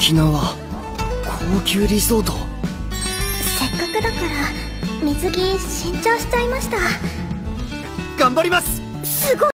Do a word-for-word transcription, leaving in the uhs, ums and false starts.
沖縄高級リゾート。 せっかくだから水着新調しちゃいました。 頑張ります。 すごい。